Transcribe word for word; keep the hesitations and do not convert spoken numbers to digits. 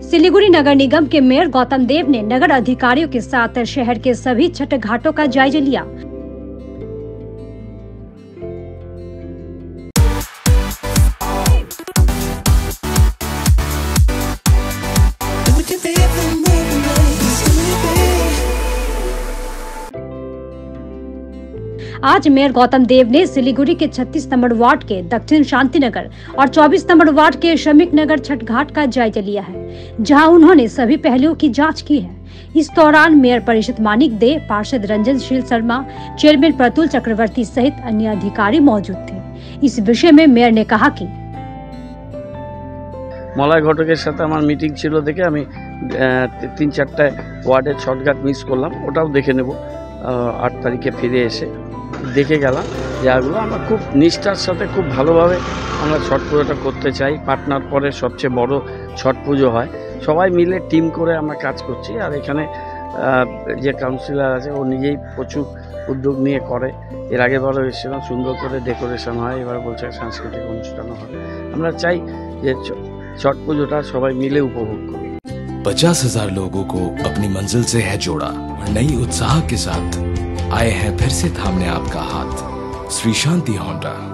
सिलीगुड़ी नगर निगम के मेयर गौतम देव ने नगर अधिकारियों के साथ शहर के सभी छठ घाटों का जायजा लिया। आज मेयर गौतम देव ने सिलीगुड़ी के छत्तीस नंबर वार्ड के दक्षिण शांतिनगर और चौबीस नंबर वार्ड के श्रमिक नगर छठ घाट का जायजा लिया है, जहां उन्होंने सभी पहलुओं की जांच की है। इस दौरान मेयर परिषद मानिक दे, पार्षद रंजन शील शर्मा, चेयरमैन प्रतुल चक्रवर्ती सहित अन्य अधिकारी मौजूद थे। इस विषय में मेयर ने कहा कि मलय घटकेर साथे आमार मीटिंग छिलो देखे आमी तीन चारटा वार्डे छठ घाट मिस करलाम, ओटाओ देखे नेब आठ तारीखे फिरे एसे देखे गेलाम। जागुलो आमरा खूब निष्ठार साथे खूब भालोभाবে আমরা ছট পুজোটা করতে চাই। পাটনার পরে সবচেয়ে বড় ছট পুজো হয়, সবাই মিলে টিম করে আমরা কাজ করছি। আর এখানে যে কাউন্সিলর আছে ও নিজেই প্রচুর উদ্যোগ নিয়ে করে। এর আগেবারও এসেছিলাম, সুন্দর করে ডেকোরেশন হয়, এবার বলছে সাংস্কৃতিক অনুষ্ঠানও হয়। আমরা চাই যে ছট পুজোটা সবাই মিলে উপভোগ করি। पचास हजार लोगों को अपनी मंजिल से है जोड़ा और नई उत्साह के साथ आए हैं फिर से थामने आपका हाथ। श्री शांति होंडा।